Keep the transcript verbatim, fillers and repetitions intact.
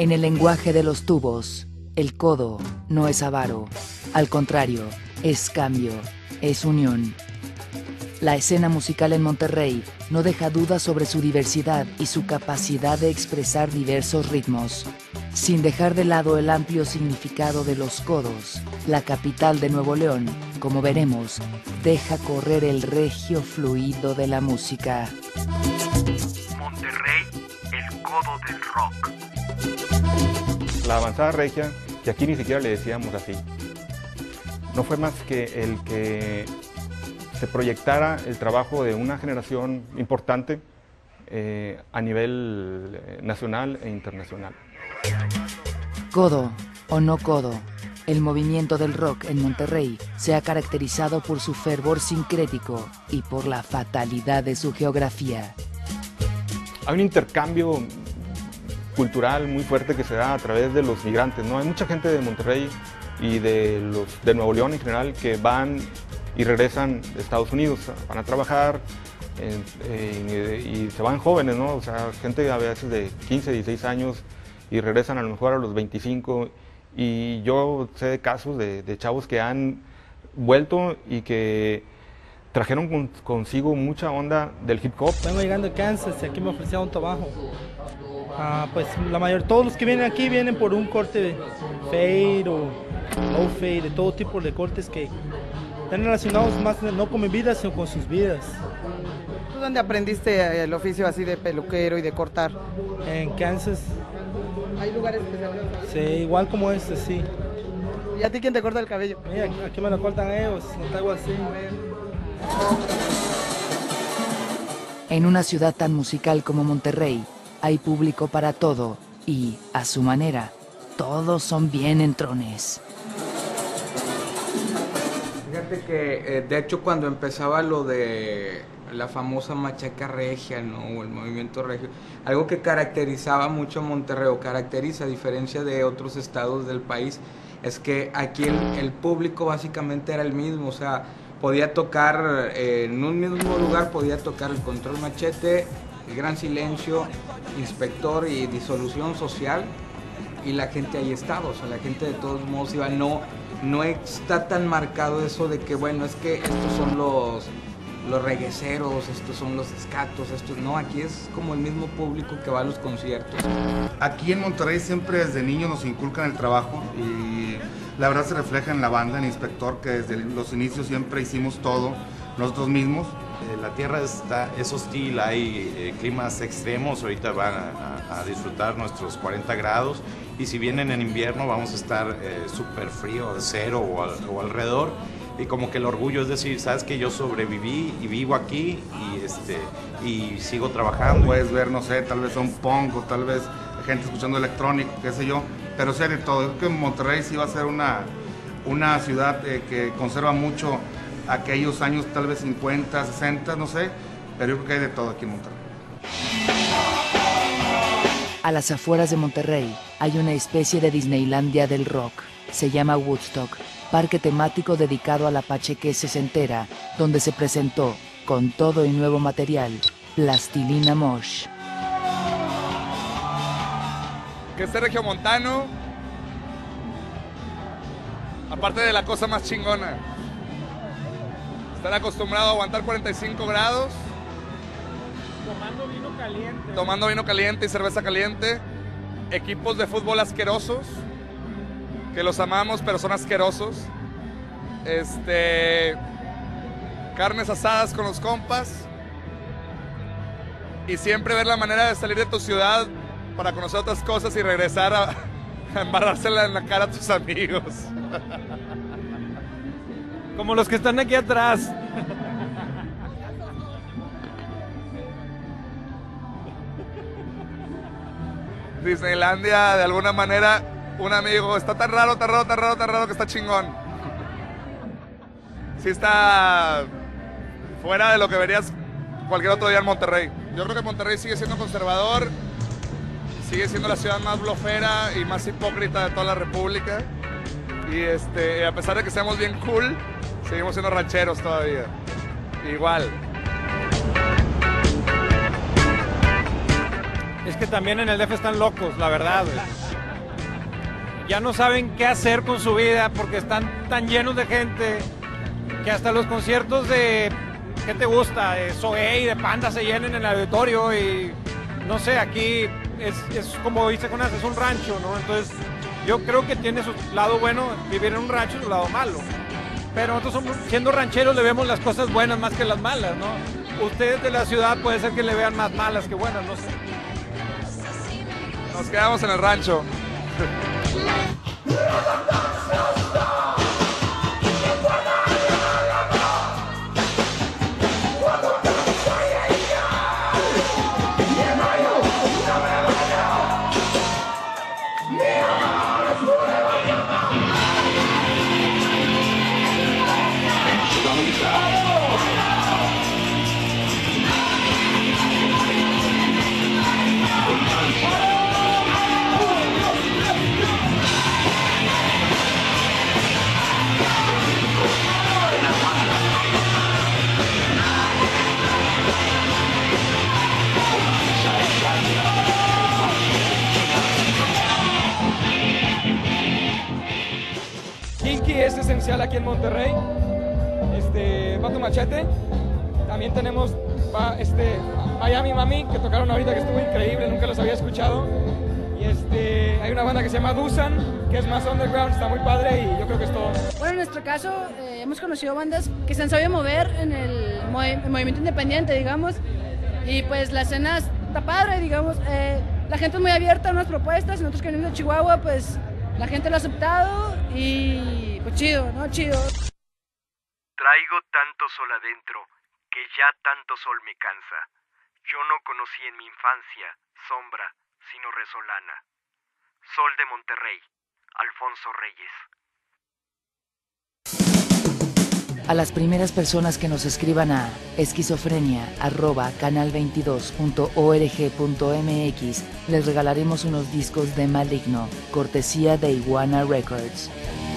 En el lenguaje de los tubos, el codo no es avaro, al contrario, es cambio, es unión. La escena musical en Monterrey no deja dudas sobre su diversidad y su capacidad de expresar diversos ritmos. Sin dejar de lado el amplio significado de los codos, la capital de Nuevo León, como veremos, deja correr el regio fluido de la música. Monterrey, el codo del rock. La avanzada regia, que aquí ni siquiera le decíamos así, no fue más que el que se proyectara el trabajo de una generación importante eh, a nivel nacional e internacional. Codo o no codo, el movimiento del rock en Monterrey se ha caracterizado por su fervor sincrético y por la fatalidad de su geografía. Hay un intercambio cultural muy fuerte que se da a través de los migrantes, ¿no? Hay mucha gente de Monterrey y de, los, de Nuevo León en general que van y regresan de Estados Unidos, van a trabajar eh, eh, y, y se van jóvenes, ¿no? O sea, gente a veces de quince, dieciséis años y regresan a lo mejor a los veinticinco, y yo sé de casos de, de chavos que han vuelto y que trajeron con, consigo mucha onda del hip hop. Vengo llegando de Kansas y aquí me ofrecieron un trabajo. Ah, pues la mayor, todos los que vienen aquí vienen por un corte de fade o low fade, de todo tipo de cortes que están relacionados más no con mi vida, sino con sus vidas. ¿Tú dónde aprendiste el oficio así de peluquero y de cortar? En Kansas. ¿Hay lugares especiales? Sí, igual como este, sí. ¿Y a ti quién te corta el cabello? Mira, aquí me lo cortan ellos, no traigo así. En una ciudad tan musical como Monterrey, hay público para todo y, a su manera, todos son bien entrones. Fíjate que, eh, de hecho, cuando empezaba lo de la famosa machaca regia, ¿no? O el movimiento regio, algo que caracterizaba mucho a Monterrey, o caracteriza a diferencia de otros estados del país, es que aquí el, el público básicamente era el mismo, o sea, podía tocar eh, en un mismo lugar, podía tocar el Control Machete, el Gran Silencio, Inspector y Disolución Social, y la gente ahí estaba, o sea, la gente de todos modos iba, no, no está tan marcado eso de que, bueno, es que estos son los, los regueceros, estos son los escatos, estos, no, aquí es como el mismo público que va a los conciertos. Aquí en Monterrey siempre desde niños nos inculcan el trabajo y la verdad se refleja en la banda, en Inspector, que desde los inicios siempre hicimos todo nosotros mismos. La tierra está, es hostil, hay eh, climas extremos, ahorita van a, a disfrutar nuestros cuarenta grados, y si vienen en invierno vamos a estar eh, súper frío, cero o, al, o alrededor, y como que el orgullo es decir, sabes que yo sobreviví y vivo aquí y, este, y sigo trabajando. Puedes ver, no sé, tal vez un punk o tal vez gente escuchando electrónico, qué sé yo, pero sé de todo. Yo creo que Monterrey sí va a ser una, una ciudad eh, que conserva mucho aquellos años, tal vez cincuenta, sesenta, no sé, pero yo creo que hay de todo aquí en Monterrey. A las afueras de Monterrey hay una especie de Disneylandia del rock. Se llama Woodstock, parque temático dedicado a la pacheque sesentera, donde se presentó, con todo y nuevo material, Plastilina Mosh. Que este regiomontano, aparte de la cosa más chingona, estar acostumbrado a aguantar cuarenta y cinco grados. Tomando vino caliente. Tomando vino caliente y cerveza caliente. Equipos de fútbol asquerosos, que los amamos, pero son asquerosos. Este, carnes asadas con los compas. Y siempre ver la manera de salir de tu ciudad para conocer otras cosas y regresar a, a embarrársela en la cara a tus amigos. Como los que están aquí atrás. Disneylandia, de alguna manera, un amigo, está tan raro, tan raro, tan raro, tan raro que está chingón. Sí está fuera de lo que verías cualquier otro día en Monterrey. Yo creo que Monterrey sigue siendo conservador, sigue siendo la ciudad más blofera y más hipócrita de toda la república. Y este, a pesar de que seamos bien cool, seguimos siendo rancheros todavía. Igual. Es que también en el D F están locos, la verdad, güey. ya no saben qué hacer con su vida porque están tan llenos de gente que hasta los conciertos de, ¿qué te gusta? De Zoé y de Panda se llenen en el auditorio y no sé, aquí es, es como dice Jonás, es un rancho, ¿no? Entonces yo creo que tiene su lado bueno vivir en un rancho y su lado malo. Pero nosotros somos, siendo rancheros le vemos las cosas buenas más que las malas, ¿no? Ustedes de la ciudad puede ser que le vean más malas que buenas, no sé. Nos quedamos en el rancho. Kinky es esencial aquí en Monterrey. Este, Vato Machete. También tenemos va, este, Miami Mami, que tocaron ahorita, que estuvo increíble, nunca los había escuchado. Y este, hay una banda que se llama Dusan, que es más underground, está muy padre y yo creo que es todo. Bueno, en nuestro caso eh, hemos conocido bandas que se han sabido mover en el, movi- el movimiento independiente, digamos. Y pues la escena está padre, digamos. Eh, la gente es muy abierta a unas propuestas, nosotros que venimos de Chihuahua, pues la gente lo ha aceptado y pues chido, ¿no? Chido. Traigo tanto sol adentro que ya tanto sol me cansa. Yo no conocí en mi infancia sombra, sino resolana. Sol de Monterrey, Alfonso Reyes. A las primeras personas que nos escriban a esquizofrenia arroba canal veintidós punto org punto mx les regalaremos unos discos de Maligno, cortesía de Iguana Records.